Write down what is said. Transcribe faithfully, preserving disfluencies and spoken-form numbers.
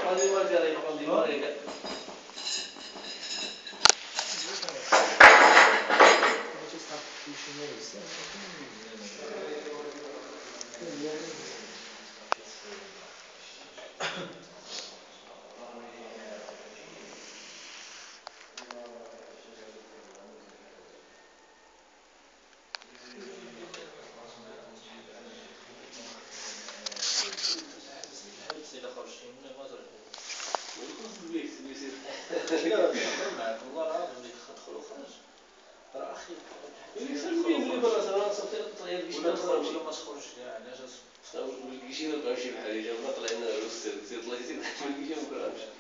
quando vai ver aí quando vai والله العظيم يدخل وخرج ترى اخي يسميني برا انا صرت طيب كيش ندخل ولا ما تخرجش كاع علاش والكيشي ما كانش بحال اللي جا طلعنا الوسط طلعت من الكيشي ما كانش